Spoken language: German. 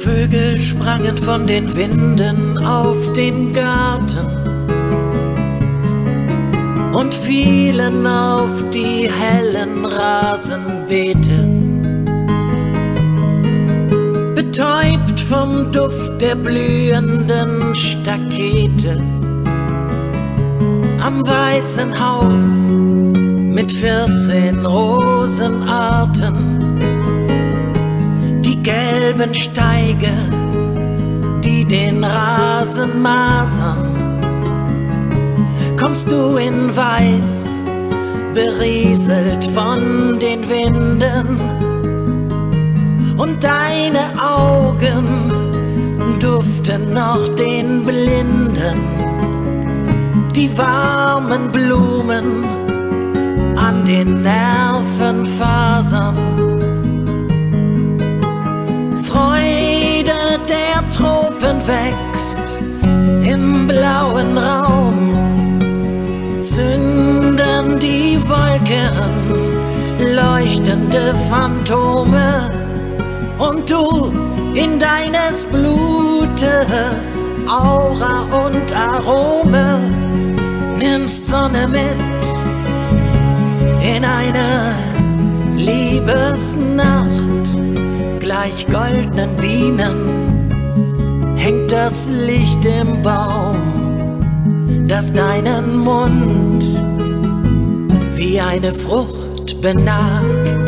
Vögel sprangen von den Winden auf den Garten und fielen auf die hellen Rasenbeete. Betäubt vom Duft der blühenden Stakete am Weißen Haus mit 14 Rosenarten, die gelben Steige, die den Rasen masern. Kommst du in Weiß, berieselt von den Winden, und deine Augen duften noch den Blinden. Die warmen Blumen an den Nervenfasern. Freude der Tropen wächst im blauen Raum. Zünden die Wolken leuchtende Phantome, und du in deines Blutes Aura und Arome nimmst Sonne mit in eine Liebesnacht. Gleich goldenen Bienen hängt das Licht im Baum, das deinen Mund wie eine Frucht benagt.